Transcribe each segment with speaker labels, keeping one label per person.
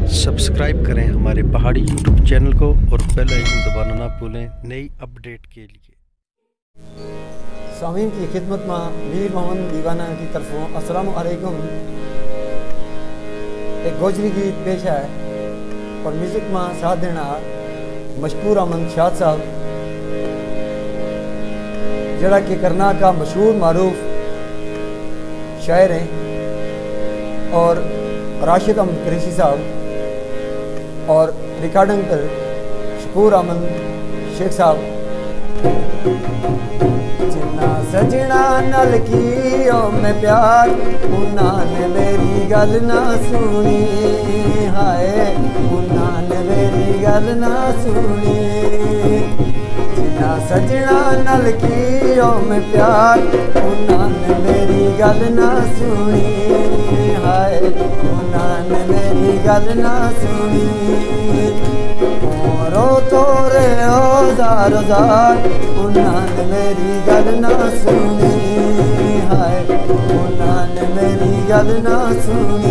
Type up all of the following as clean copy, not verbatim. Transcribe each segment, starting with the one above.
Speaker 1: Subscribe करें हमारे पहाड़ी यूट्यूब चैनल को और बेल आइकन दबाना ना भूलें नई अपडेट के लिए।
Speaker 2: सामीन की खिदमत में मीर मोहम्मद दीवाना की तरफों अस्सलाम वालेकुम। एक गोजरी गीत पेश है और म्यूजिक में साथ देना मशकूर अहमद शाद साहब, जरा कि करना का मशहूर मारूफ शायर हैं, और राशिद अहमद कुरैशी साहब और रिकॉर्डिंग पर शकूर अहमद शेख साहब। जिन्ना सजना नल की ओ मैं प्यार, उन्होंने मेरी गल ना सुनी, हाय उन्होंने मेरी गल ना सुनी। जिन्ना सजना नल की ओ मैं प्यार, उन्होंने मेरी गल ना सुनी, हाय उन्होंने मेरी गल ना सुनी। रो तोरे जार जार, उन्होंने मेरी गल ना सुनी, हाय उन्होंने मेरी गल ना सुनी।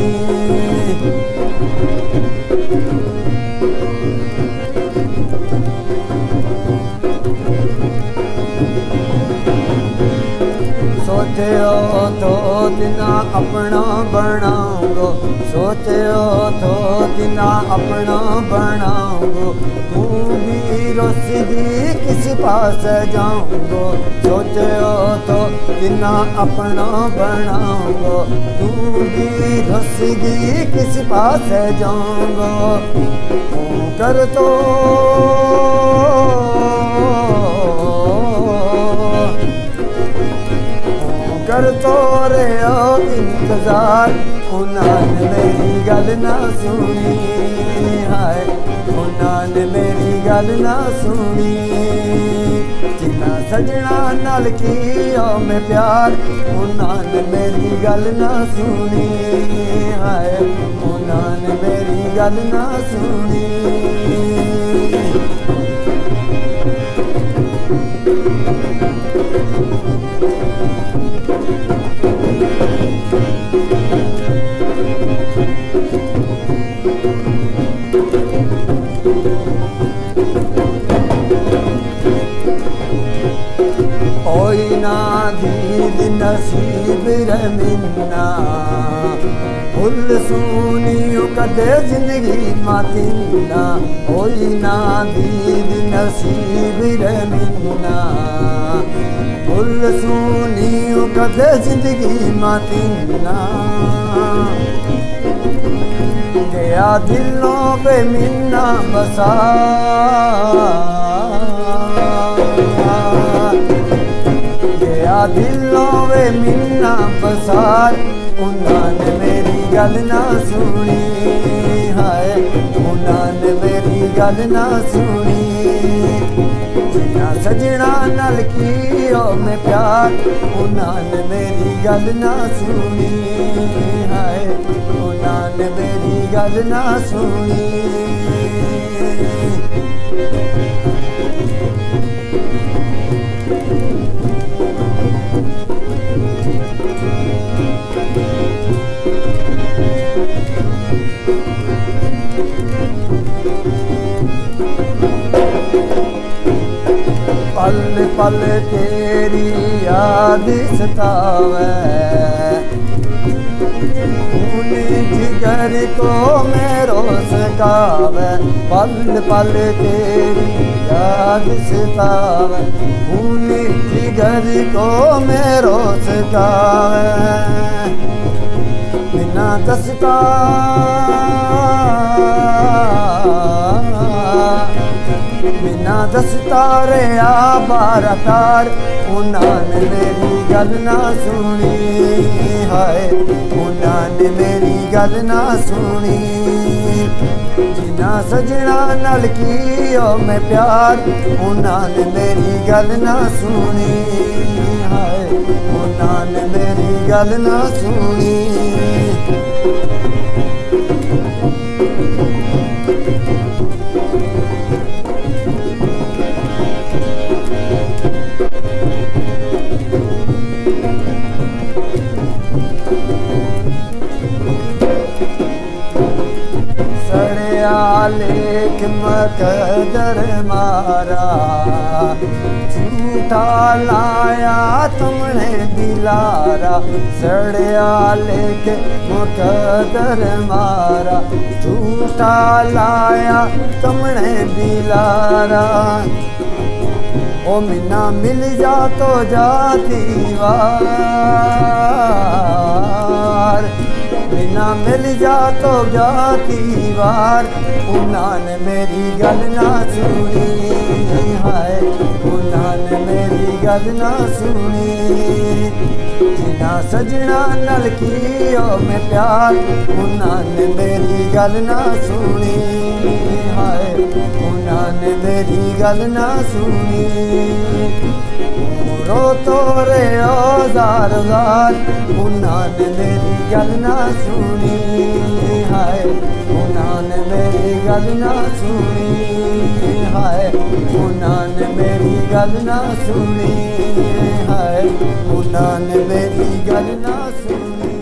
Speaker 2: सोचे हो तो दिना अपना बनाऊंगो, सोचे हो तो दिना अपना बनाऊंगो। तू भी रोसगी किस पास जाऊंगो, सोचे हो तो दिना अपना बनाऊंगो। तू भी रोसगी किस पास जाऊंगो। तू कर तो कर तो रे ओ इंतजार, उन्होंने मेरी गल ना सुनी, हाय उन्होंने मेरी गल ना सुनी। जिन्ना सजना नाल की ओ मैं प्यार, उन्होंने मेरी गल ना सुनी, हाय उन्होंने मेरी गल ना सुनी। ओई ना दीद नसीब रे मिन्ना, फुल सुनियो कदे जिंदगी मातिन्ना। ओई ना दीद नसीब रे मिन्ना, फुल सुनियो कदे जिंदगी मातिन्ना। गया दिलों पे मिन्ना बसा, गया दिलों पे मिन्ना बसार, उन्होंने मेरी गल ना सुनी, हाय उन्होंने मेरी गल ना सुनी। जिन्ना सजना नल की ओ मैं प्यार, उन्होंने मेरी गल ना सुनी, हाय उन्होंने मेरी गल ना सुनी। पल पल तेरी याद सतावे, खून जिगर को मेरो सकावे। पल पल तेरी याद सतावे, खून जिगर को मेरो सकावे। बिना दस्ता बिना दस्तारे आबारकार, उन्होंने मेरी गल ना सुनी, हाय उन्होंने मेरी गल ना सुनी। जिन्ना सजना नल की ओ मैं प्यार, उन्होंने मेरी गल ना सुनी, हाय उन्होंने मेरी गल ना सुनी। लेख मकदर मारा, झूठा लाया तुमने दिलारा, सड़या लेख मकदर मारा, झूठा लाया तुमने दिलारा। ओ मिन्ना मिल जा तो जाती वार, मिन्ना मिल जा तो जाती वार, उन्होंने मेरी गल ना सुनी, हाय उन्होंने मेरी गल ना सुनी। जिना सजना नल कियो मैं प्यार, उन्होंने मेरी गल ना सुनी, हाय उन्होंने मेरी गल ना सुनी। रो तो रे औजार जार, उन्होंने मेरी गल ना सुनी, हाय उन्होंने मेरी गल ना सुनी, हाय उन्होंने मेरी गल ना सुनी, हाय उन्होंने मेरी गल ना सुनी।